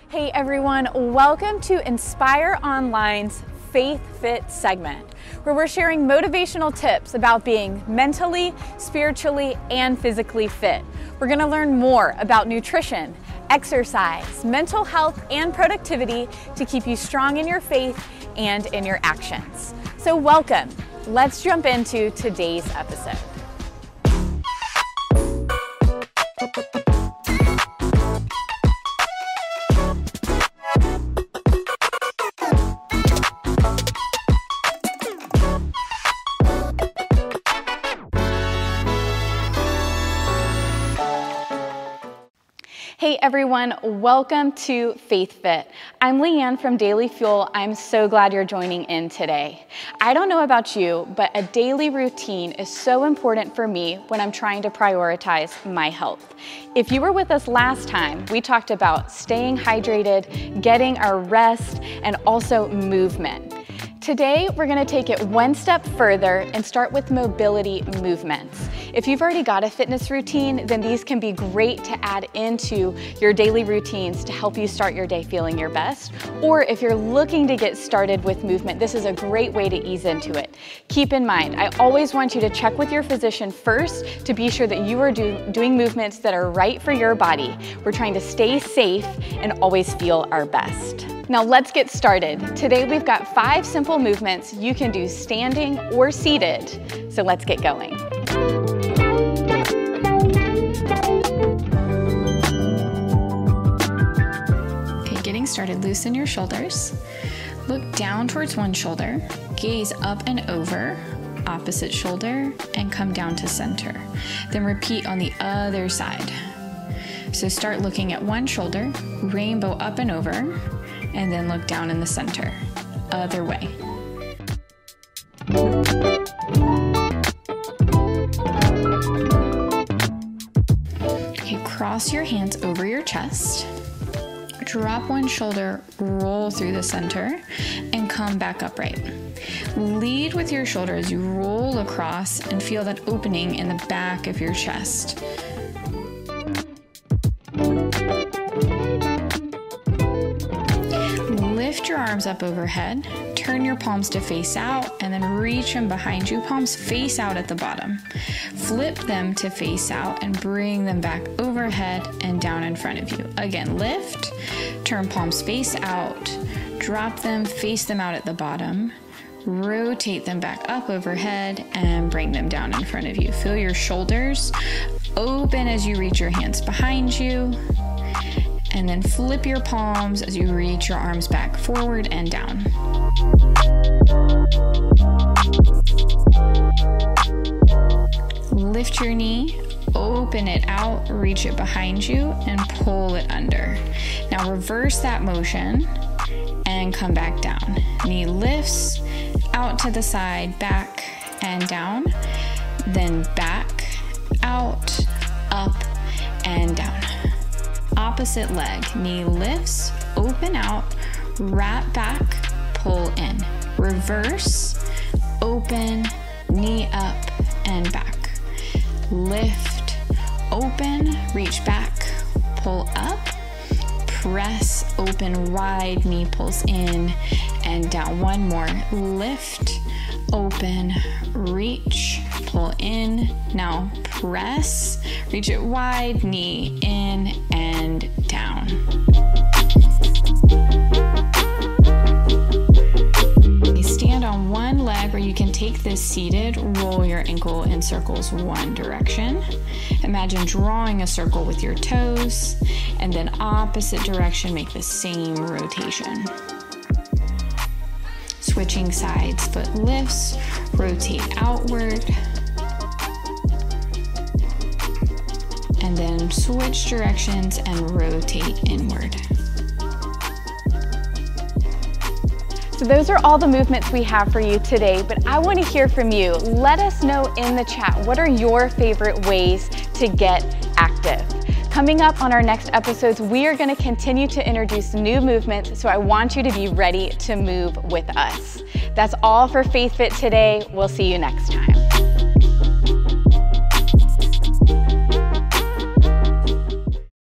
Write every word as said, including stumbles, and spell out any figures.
Hey everyone, welcome to Inspire Online's Faith Fit segment, where we're sharing motivational tips about being mentally, spiritually, and physically fit. We're gonna learn more about nutrition, exercise, mental health, and productivity to keep you strong in your faith and in your actions. So welcome. Let's jump into today's episode. Hey everyone, welcome to Faith Fit. I'm Leanne from Daily Fuel. I'm so glad you're joining in today. I don't know about you, but a daily routine is so important for me when I'm trying to prioritize my health. If you were with us last time, we talked about staying hydrated, getting our rest, and also movement. Today, we're gonna take it one step further and start with mobility movements. If you've already got a fitness routine, then these can be great to add into your daily routines to help you start your day feeling your best. Or if you're looking to get started with movement, this is a great way to ease into it. Keep in mind, I always want you to check with your physician first to be sure that you are do, doing movements that are right for your body. We're trying to stay safe and always feel our best. Now let's get started. Today we've got five simple movements you can do standing or seated. So let's get going. Okay, getting started, loosen your shoulders. Look down towards one shoulder, gaze up and over, opposite shoulder, and come down to center. Then repeat on the other side. So start looking at one shoulder, rainbow up and over, and then look down in the center, other way. Okay, cross your hands over your chest, drop one shoulder, roll through the center, and come back upright. Lead with your shoulder as you roll across and feel that opening in the back of your chest. Lift your arms up overhead, turn your palms to face out, and then reach them behind you, palms face out at the bottom. Flip them to face out and bring them back overhead and down in front of you. Again, lift, turn palms face out, drop them, face them out at the bottom, rotate them back up overhead, and bring them down in front of you. Feel your shoulders open as you reach your hands behind you. And then flip your palms as you reach your arms back forward and down. Lift your knee, open it out, reach it behind you, and pull it under. Now reverse that motion and come back down. Knee lifts, out to the side, back and down, then back, out, up, and down. Opposite leg, knee lifts, open out, wrap back, pull in. Reverse, open, knee up and back. Lift, open, reach back, pull up, press, open wide, knee pulls in and down. One more, lift, open, reach, pull in. Now press, reach it wide, knee in and down. You stand on one leg, or you can take this seated, roll your ankle in circles one direction. Imagine drawing a circle with your toes, and then opposite direction, make the same rotation. Switching sides, foot lifts, rotate outward, and then switch directions and rotate inward. So those are all the movements we have for you today, but I want to hear from you. Let us know in the chat, what are your favorite ways to get active? Coming up on our next episodes, we are going to continue to introduce new movements, so I want you to be ready to move with us. That's all for Faith Fit today. We'll see you next time.